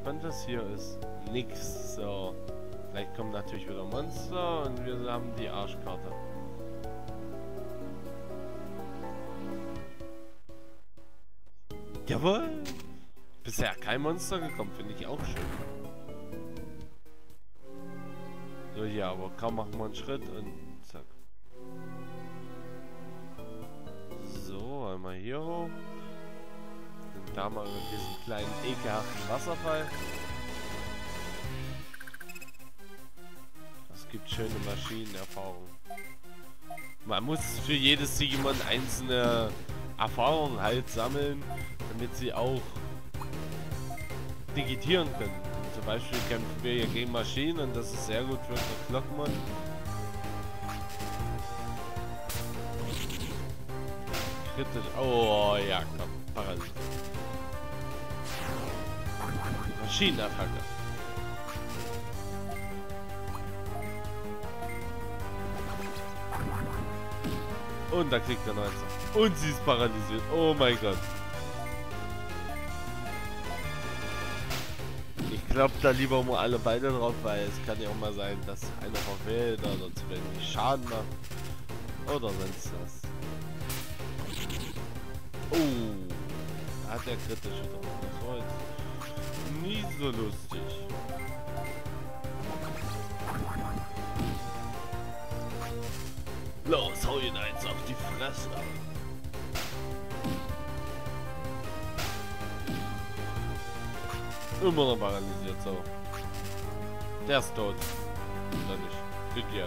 gespannt, was hier ist. Nix. So. Vielleicht kommen natürlich wieder Monster und wir haben die Arschkarte. Jawohl! Bisher kein Monster gekommen, finde ich auch schön. So, hier, aber kaum machen wir einen Schritt und zack. So, einmal hier hoch. Und da mal mit diesem kleinen ekelhaften Wasserfall. Es gibt schöne Maschinenerfahrungen. Man muss für jedes Digimon einzelne Erfahrungen halt sammeln, damit sie auch digitieren können. Zum Beispiel kämpfen wir hier gegen Maschinen und das ist sehr gut für den Glockmon. Kritisch. Oh ja, komm. Paralyse. Maschinenattacke. Und da kriegt er 19. Und sie ist paralysiert. Oh mein Gott. Ich glaube da lieber mal alle beide drauf, weil es kann ja auch mal sein, dass einer verfehlt oder zu wenig Schaden macht. Oder sonst was. Oh. Da hat der kritische drauf. Das war jetzt nie so lustig. Los, hau ihn eins auf die Fresse. Immer noch paralysiert, so. Der ist tot. Oder nicht? Geklärt.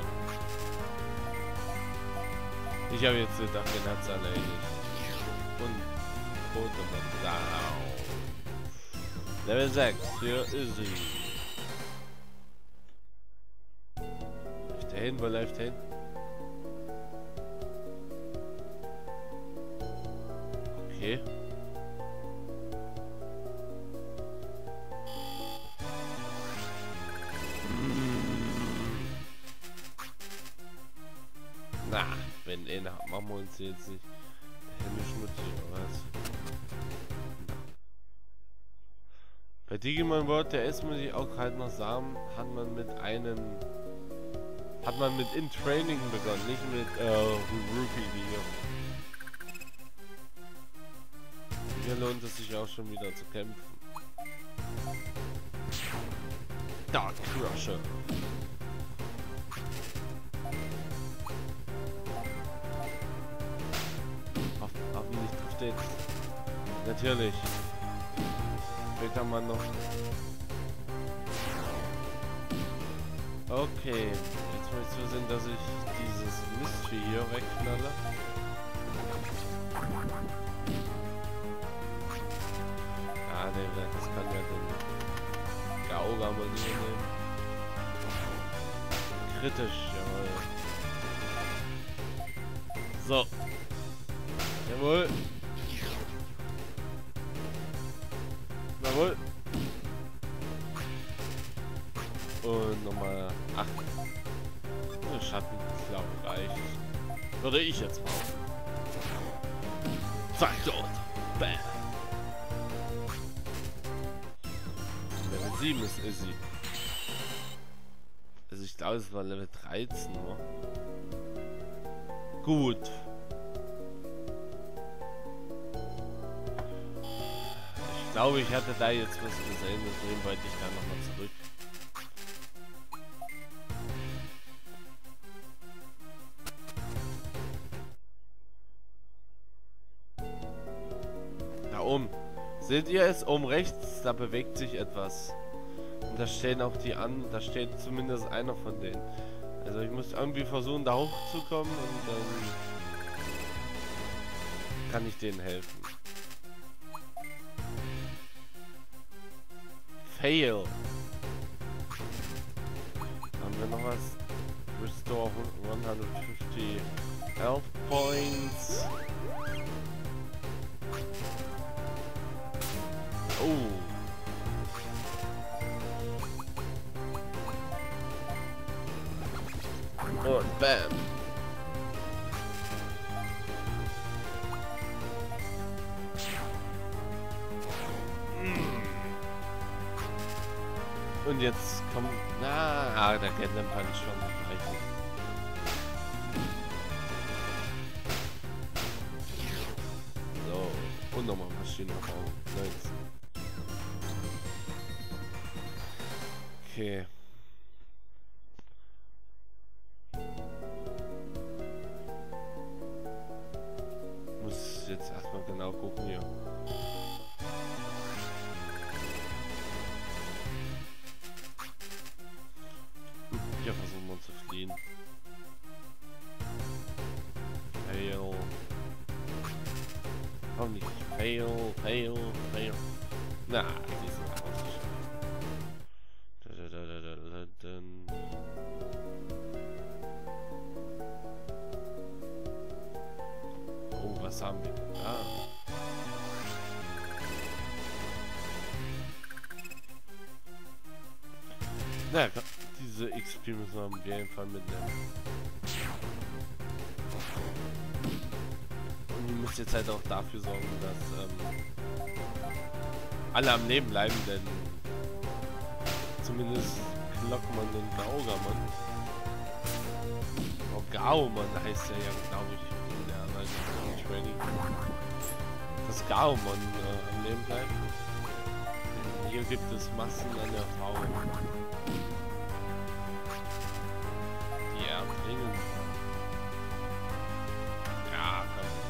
Ich habe jetzt gedacht, den hat's erledigt. Und Pokémon down. Level 6, hier ist sie. Läuft der hin? Wo läuft der hin? Okay. Na, wenn einer machen wir uns jetzt nicht Hände schmutzig oder was? Bei Digimon World DS muss ich auch halt noch sagen, hat man mit In Training begonnen, nicht mit Rookie Video. Hier lohnt es sich auch schon wieder zu kämpfen. Dark Crusher. Hoffentlich trifft er jetzt. Natürlich. Später mal noch. Okay. Jetzt muss ich zusehen, dass ich dieses Mistvieh hier wegknalle. Ah, das kann ja den Gauga mal nicht nehmen. Kritisch, jawohl. So. Jawohl. Jawohl. Und nochmal 8. Schattenklau reicht. Würde ich jetzt mal. Zack, dort. Bam. Level 7 ist easy. Also ich glaube, es war Level 13 nur. Gut. Ich glaube, ich hatte da jetzt was gesehen, deswegen wollte ich da nochmal zurück. Da oben. Seht ihr es? Oben rechts, da bewegt sich etwas. Und da stehen auch die an, da steht zumindest einer von denen. Also ich muss irgendwie versuchen, da hochzukommen und dann kann ich denen helfen. Fail. Haben wir noch was? Restore 150 Health Points. Oh. Und bam. Und jetzt kommt... Na, der Gundam Punch schon reichen. So, und nochmal Maschinenaufbau. Nice. Okay. Muss jetzt erstmal genau gucken hier. Hier versuchen wir zu fliehen. Fail. Komm nicht. Fail, fail, fail. Na, die sind raus. Oh, was haben wir denn da? Naja, diese XP müssen wir auf jeden Fall mitnehmen. Und ihr müsst jetzt halt auch dafür sorgen, dass alle am Leben bleiben, denn zumindest Glockmann und Gaugermann. Oh, Gaumann heißt er ja, glaube ich, in der anderen Training. Dass Gaumann am Leben bleibt. Denn hier gibt es Massen an Erfahrung, die erbringen. Ja,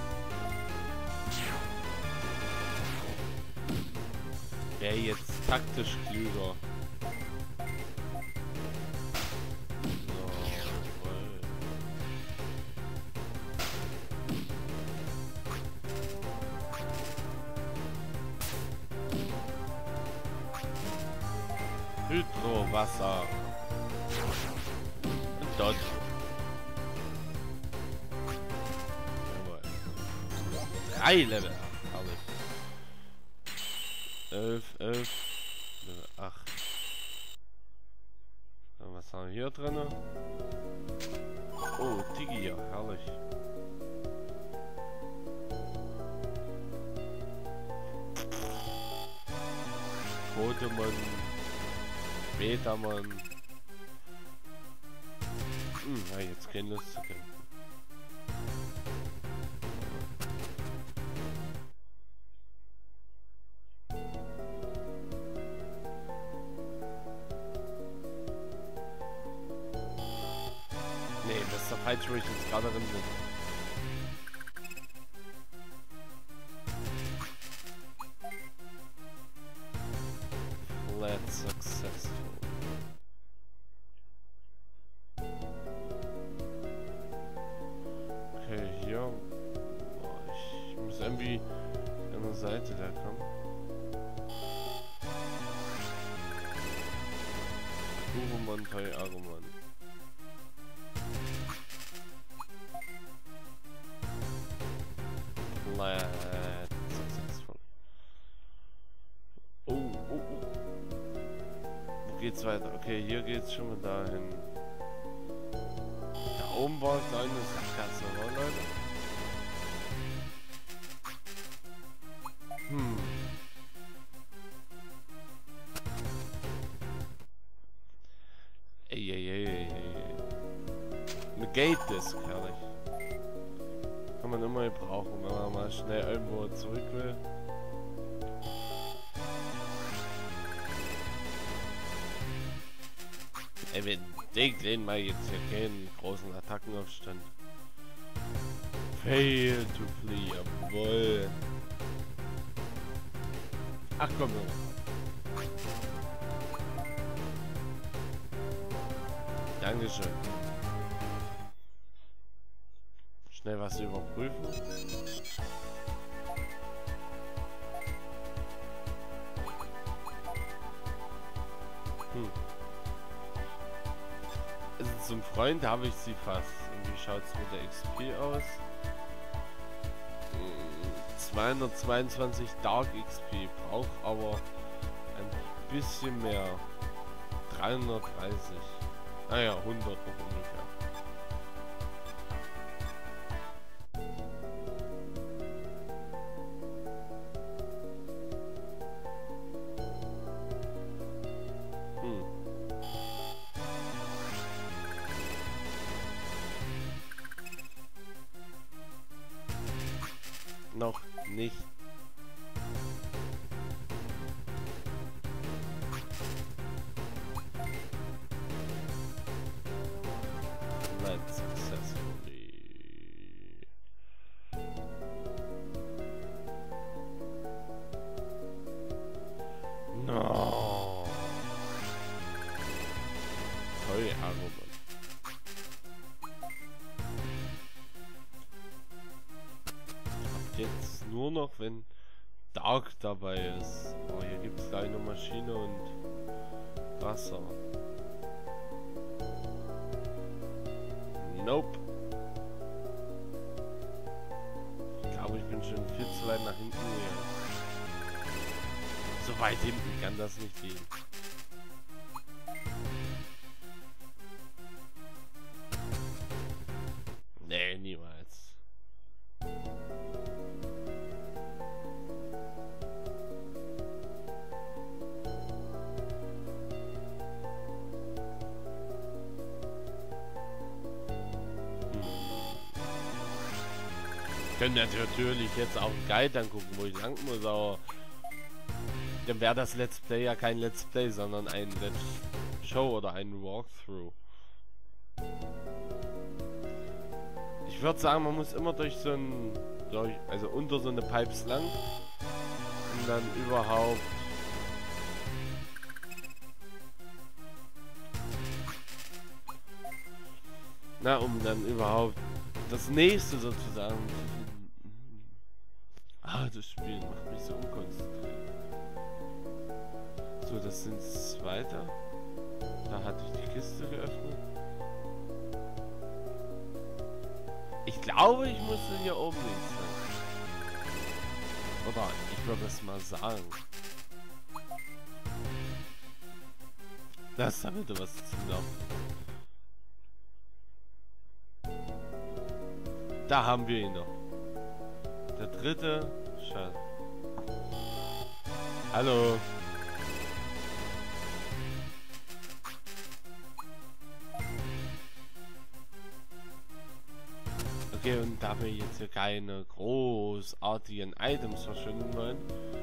komm. Wer jetzt taktisch klüger. Hydrowasser. Und dort. Jawohl. 3 Level. Herrlich. 11, 11. Level 8. So, was haben wir hier drin? Oh, Digi, ja, herrlich. Pokémon. Betamann. Ja, jetzt keine Lust zu kämpfen. Nee, das ist der falsche, wo ich jetzt gerade drin bin. Flat successful. Okay, hier. Boah, ich muss irgendwie an der Seite da kommen. Guruman, Toy Aruman. Flat successful. Oh. Wo geht's weiter? Okay, hier geht's schon mal dahin. Da oben war es eine Sackgasse, oder Leute? Ey. Negate Disc, herrlich. Kann man immer gebrauchen, wenn man mal schnell irgendwo zurück will. Ey, wir sehen mal jetzt hier keinen großen Attackenaufstand. Fail to flee, jawohl. Ach komm, Dankeschön. Schnell was überprüfen. Also zum Freund habe ich sie fast. Und wie schaut es mit der XP aus? 222 Dark XP, braucht aber ein bisschen mehr. 330. Naja, 100 noch ungefähr. nicht. Nein, successfully. No. Toll, Argument. Jetzt nur noch, wenn Dark dabei ist. Oh, hier gibt es gleich eine Maschine und Wasser. Nope. Ich glaube, ich bin schon viel zu weit nach hinten gegangen. So weit hinten kann das nicht gehen. Nee, niemals. Ich könnte natürlich jetzt auch einen Guide angucken, wo ich lang muss, aber dann wäre das Let's Play ja kein Let's Play, sondern ein Let's Show oder ein Walkthrough. Ich würde sagen, man muss immer durch so ein, also unter so eine Pipes lang und dann überhaupt um dann überhaupt das nächste sozusagen. Das Spiel macht mich so unkonzentriert. So, das sind weiter. Da hatte ich die Kiste geöffnet. Ich glaube, ich musste hier oben links sein. Oder ich würde es mal sagen. Das ist da bitte was zum Laufen. Da haben wir ihn noch. Der dritte. Schade. Hallo. Okay, und da wir jetzt hier keine großartigen Items verschwinden wollen,